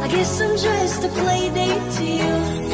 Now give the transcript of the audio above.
I guess I'm just a play date to you.